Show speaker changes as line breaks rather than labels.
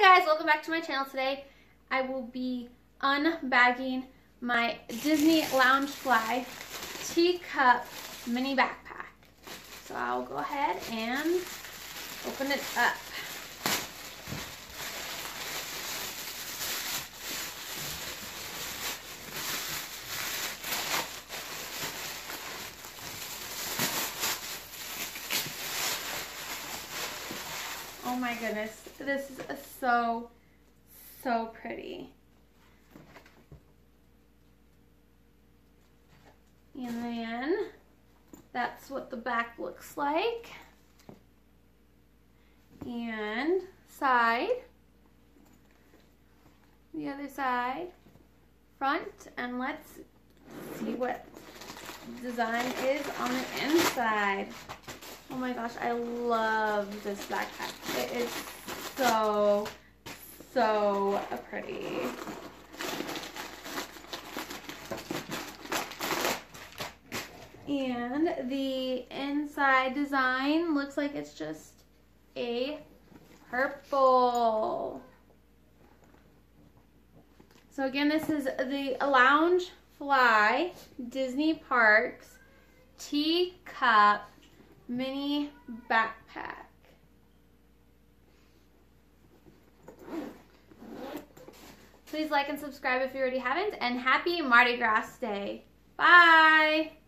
Hi guys, welcome back to my channel. Today I will be unbagging my Disney Loungefly Teacup mini backpack. So I'll go ahead and open it up. Oh my goodness, this is so pretty. And then that's what the back looks like. And side, the other side, front, and let's see what design is on the inside. Oh my gosh, I love this backpack. It is so pretty. And the inside design looks like it's just a purple. So again, this is the Loungefly Disney Parks Teacup mini backpack. Please like and subscribe if you already haven't, and happy Mardi Gras Day. Bye!